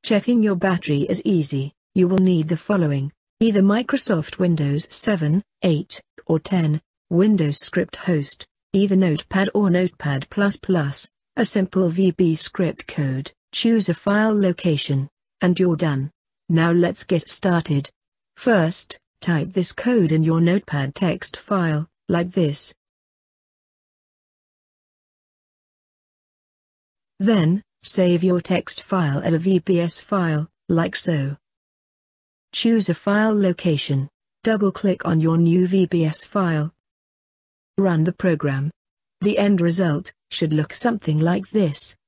Checking your battery is easy. You will need the following: either Microsoft Windows 7, 8, or 10, Windows Script Host, either Notepad or Notepad++, a simple VB script code, choose a file location, and you're done. Now let's get started. First, type this code in your Notepad text file, like this. Then, save your text file as a VBS file, like so. Choose a file location, double-click on your new VBS file. Run the program. The end result should look something like this.